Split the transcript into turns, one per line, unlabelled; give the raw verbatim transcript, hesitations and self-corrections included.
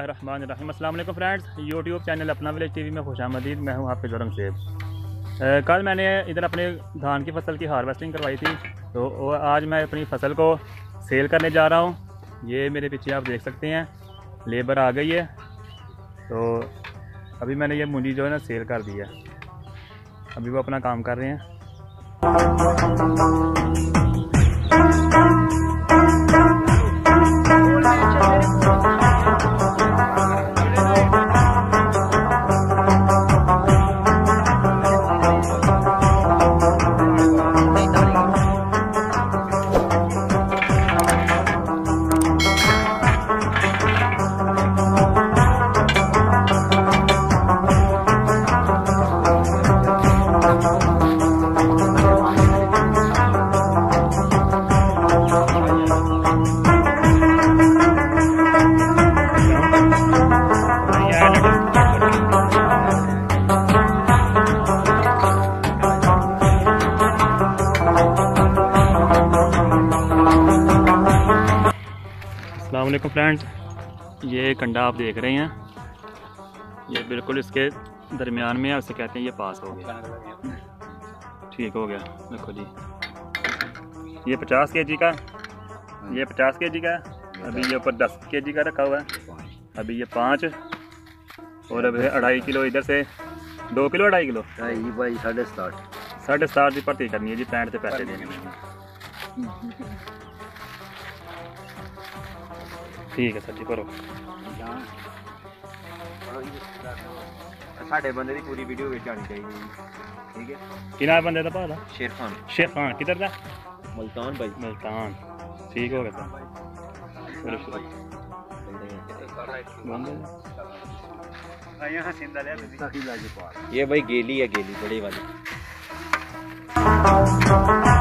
बिस्मिल्लाहिर्रहमानिर्रहीम। अस्सलाम वालेकुम friends, YouTube channel Apna village TV में खुशामदीद। मैं हूं हाफिज़ सेब। कल मैंने इधर अपने धान की फसल की हार्वेस्टिंग करवाई थी, तो आज मैं अपनी फसल को सेल करने जा रहा हूं। ये मेरे पीछे आप देख सकते हैं, लेबर आ गई है। तो अभी मैंने ये मूली जो है ना सेल कर दी है। अभी वो अपना काम कर रहे हैं। अस्सलामुअलैकुम फ्रेंड्स, ये कंडा आप देख रहे हैं, ये बिल्कुल इसके दरमियान में है। उसे कहते हैं ये पास हो गया, ठीक हो गया। देखो जी, ये पचास के जी का, ये पचास के जी का, अभी ये ऊपर दस के जी का रखा हुआ है। अभी ये पाँच और अभी अढ़ाई किलो इधर से, दो किलो अढ़ाई किलो
भाई साढ़े साठ
साढ़े साठ की भर्ती करनी है जी। पैंठ से पैसे देने। ठीक है सर जी, करो।
साढ़े बंदे की पूरी वीडियो विच आनी चाहिए, ठीक है।
कितना बंदे का भाला?
शेर खान।
शेर खान किधर का?
मुल्तान भाई।
मुल्तान, ठीक हो गया सर।
ये भाई गेली है, गेली बड़ी वाली।